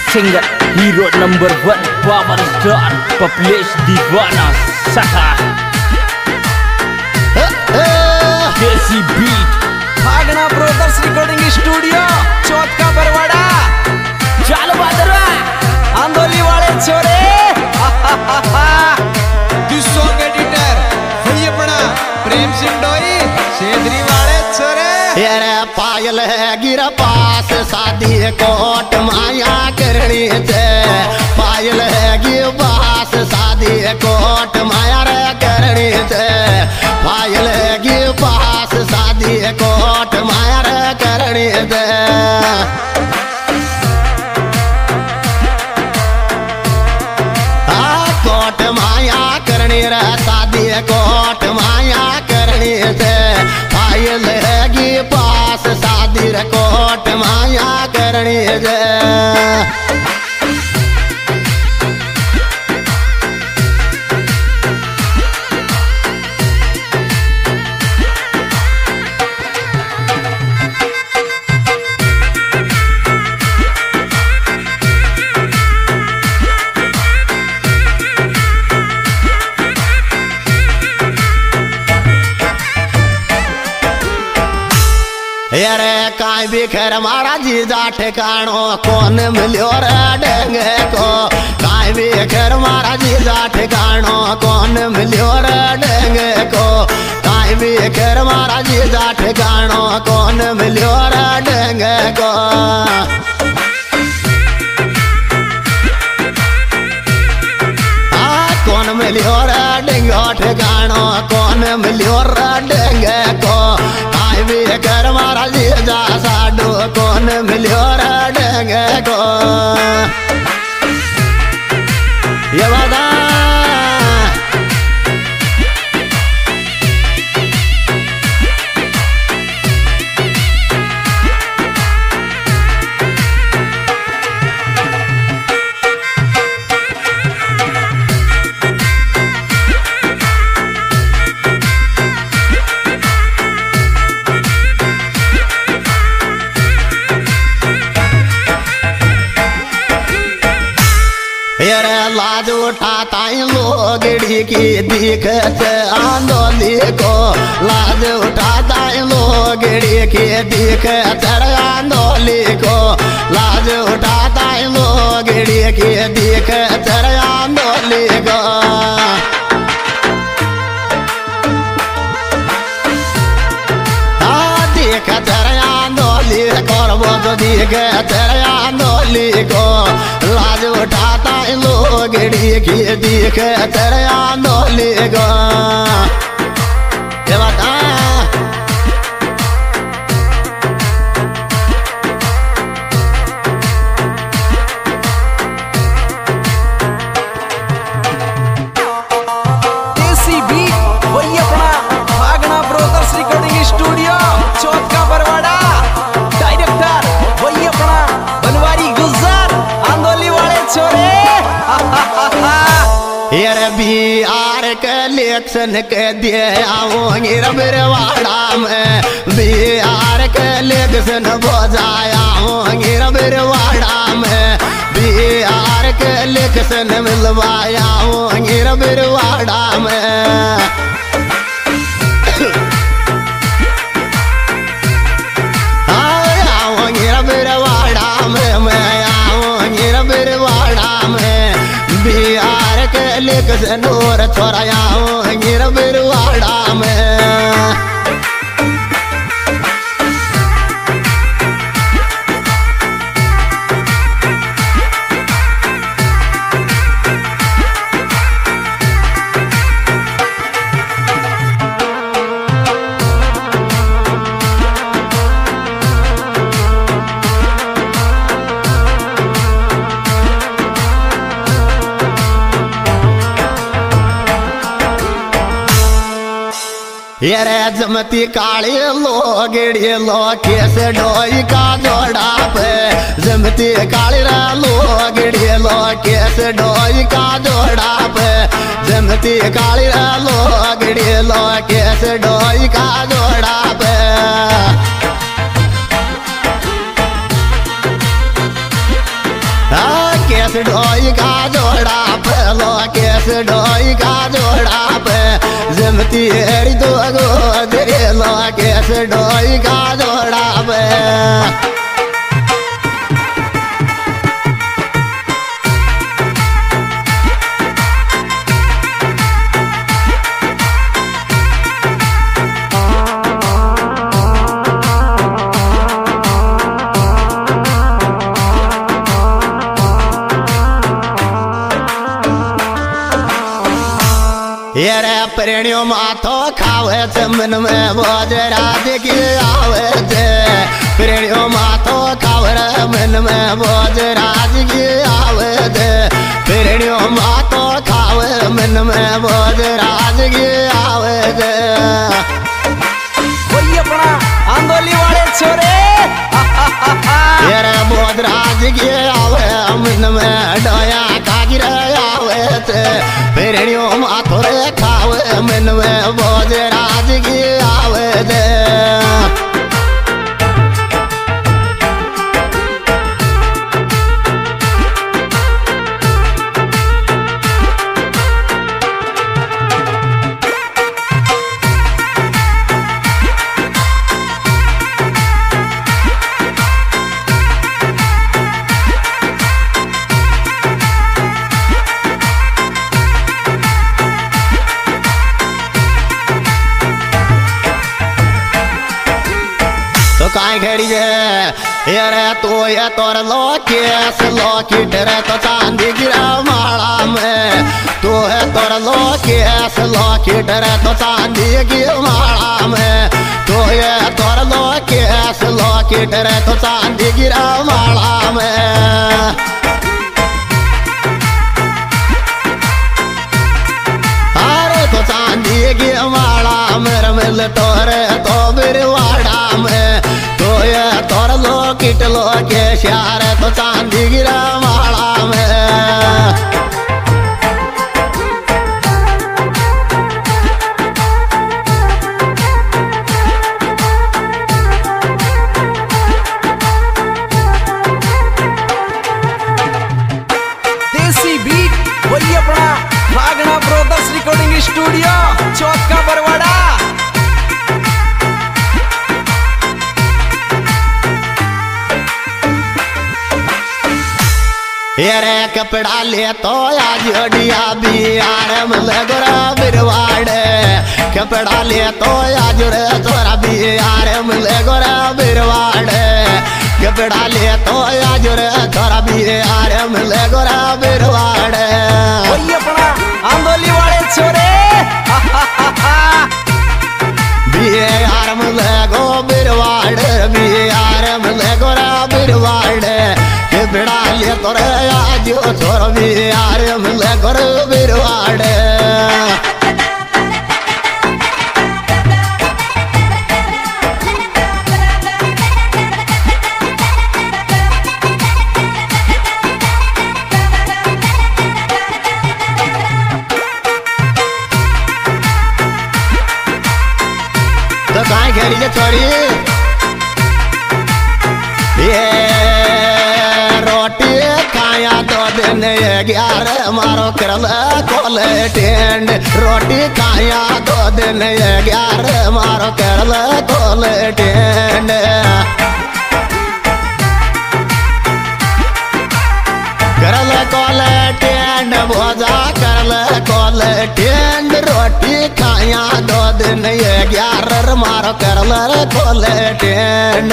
Singer hero number 1 power star Paplesh दीवाना सखा देसी बीट भागना ब्रोदर्स रिकॉर्डिंग स्टूडियो चौथ का बरवाड़ा चाल बादरा आंदोली वाले छोरे दिस सॉन्ग एडिटर भैया प्रेम सिंह डोई सेदरी वाले छोरे तेरे पायल है गिरा पास शादी कोट माया करनी थे पायल है गिर पास शादी कोट माया रे करनी थे पायल है गिर पास शादी कोट माया रे करनी थे कोट माया करनी रे शादी कोट माया करनी थे पायल है गिर पास शादी रे कोट माया करनी थे यारे काई भी खैर मारा जीजा ठिकानो कौन मिलियो रे डेंगे को काई भी खैर मारा जीजा ठिकानो कौन मिलियो रे डेंगे को काई भी खैर मारा जीजा ठिकानो कौन मिलियो रे डेंगे को कौन मिलियो रे डेंगे ठिकानो कौन मिलियो रे डेंगे को काई भी खैर मारा जीजा साडू कौन मिलियो रे डेंगे को ये बता यारे लाज उठाता लोगड़ी की दिखत आंदोली को लाज उठाता लोगड़ी की दिखत आंदोली को लाज उठाता लोगड़ी की दिखत आंदोली को दिखत आंदोली करबो तो दिखत आंदोली को लाज उठाता लोगड़ी की दिख तेरे आंदोली को ये बता देसी बीट वही अपना भागना ब्रोदर्स रिकॉर्डिंग स्टूडियो चौथ का बरवाड़ा डायरेक्टर वही अपना बनवारी गुलजार आंदोली वाले छोरे यार बिहार के इलेक्शन के दिए आओगे रबरवाड़ा में बिहार के इलेक्शन बजाया होंगे रबरवाड़ा में बिहार के इलेक्शन मिलवाया होंगे रबरवाड़ा में आओगे रबरवाड़ा में मैं आओगे रबरवाड़ा में बिहार के इलेक्शन और छोराया होंगे रबरवाड़ा में यारे जमती काली लोगड़ी लो केस डोई का जोड़ा पे जमती काली लोगड़ी लो केस डोई का जोड़ा पे जमती काली लोगड़ी लो केस डोई का जोड़ा पे Ah केस ढोई का जोड़ा पे लो केस ढोई का जोड़ा पे जमती हेरी दो गोदरे लो केस ढोई का जोड़ा पे येरे प्रेणियों माथो खावे थे मन में बोझ राज की आवे थे प्रेणियों माथो खावे मन में बोझ राज की आवे थे प्रेणियों माथो खावे मन में बोझ राज की आवे थे वही अपना आंदोली वाले छोरे येरे बोझ राज की आवे मन में डोया कागिर आवे थे प्रेणियों माथो रे खावे मन में बोझ राज की आवे थे काई खड़ी है यारे तो ये तोर लोकेस लोकी डरे तो चांदी गिरा माला में तो है तोर लोकेस लोकी डरे तो चांदी की माला में तो ये तोर लोकेस लोकी डरे तो चांदी गिरा माला में अरे तो चांदी की माला मेरे मिल तोरे तो बिरवाड़ा में तो ये तोर लो किट लो के श्यार तो चांदी गिरा माला में देसी बीट वही अपना भागना ब्रोदर्स रिकॉर्डिंग स्टूडियो चौथ का बरवाड़ा येरे कपड़ा ले तो आज अडिया बिहार में गोरा बिरवाड़े कपड़ा ले तो आज रे तोरा बिहार में गोरा बिरवाड़े कपड़ा ले तो आज रे तोरा बिहार में गोरा बिरवाड़े वही अपना आंदोली वाले छोरे बिहार में गो बिरवाड़े बिहार में गोरा बिरवाड़े कपड़ा ले तोरे आज तोरा बिहार में गोरा बिरवाड़े तो काई खेली जे छोरी ये रोटी खाया दो दिन 11 मारो करल कोल टेंड रोटी खाया दो दिन 11 मारो करल कोल टेंड करल कोल टेंड भोजा करल कोल टेंड रोटी खाया दो दिन 11 मारो करल कोल टेंड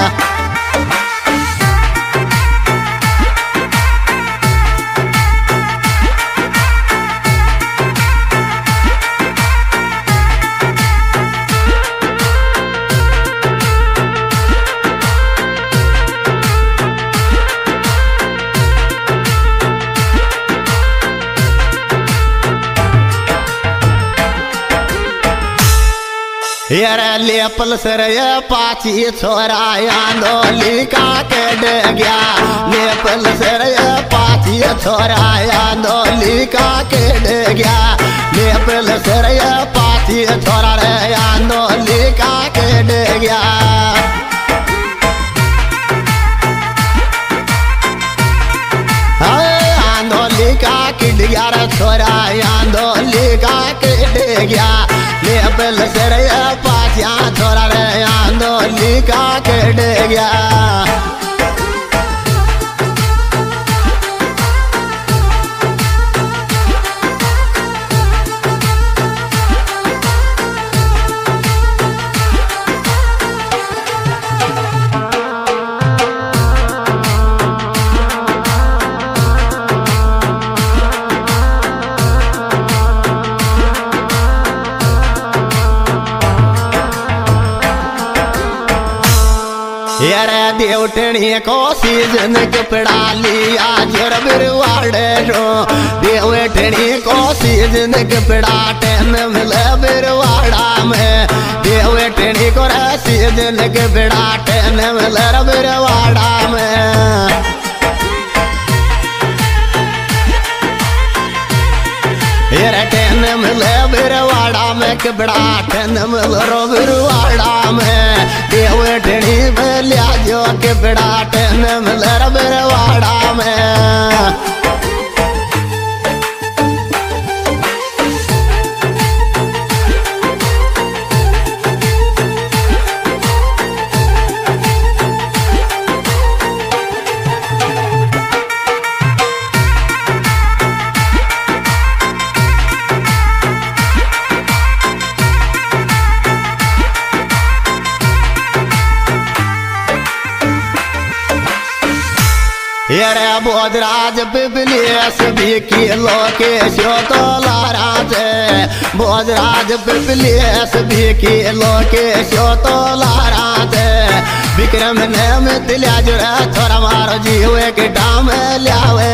यार लेपल सर पाची छोरा आंदोली का के गया लेपल सर पाची छोरा आंदोली का के गया लेपल सर पाची छोरा रे आंदोली का के गया हाय आंदोली का केट गया ले बल सर पाछा छोरा रे आंदोली का केट गया यार देवटनी को सीजन कपड़ा लिया जोर बिरवाड़े रो देवटनी को सीजन कपड़ा टेन मिले बिरवाड़ा में देवटनी को सीजन कपड़ा टेन मिले बिरवाड़ा में यार टेन मिले बिरवाड़ा में कपड़ा टेन मिले रो बिरवाड़ा में देवटनी में लिया जो कपड़ा टेन मिले रो बिरवाड़ा में यारे बोधराज पिपलियस भी की लोकेश तो लाराज बोधराज पिपलियस भी की लोकेश तो लाराज विक्रम ने मितल्या जुरा थोड़ा मारो जीवे के डाम लियावे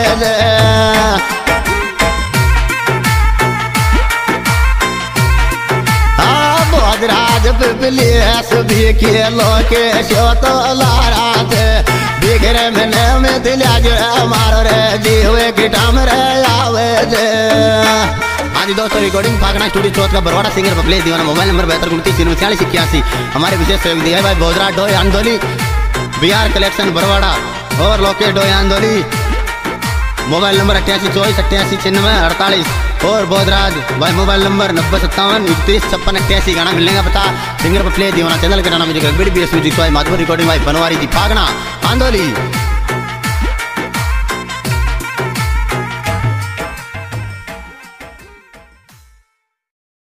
बोधराज पिपलियस भी की लोकेश तो लाराज विक्रम ने मितल्या जुरा मारो रे जीवे के डाम रे आवे हाँ जी दोस्तों रिकॉर्डिंग फागना स्टूडियो चौथ का बरवाड़ा सिंगर पप्लेश दीवाना मोबाइल नंबर 7229 हमारे विशेष सहयोग दिया है भाई बोधरा डोय आंदोली बिहार कलेक्शन बरवाड़ा और लोकेश डोय आंदोली मोबाइल नंबर 8824889648 और बोधराज भाई मोबाइल नंबर 9057315688 गाना मिलने का पता सिंगर पप्लेश दीवाना चैनल का नाम मुझे माधुरी रिकॉर्डिंग भाई बनवारी थी फागना आंदोली।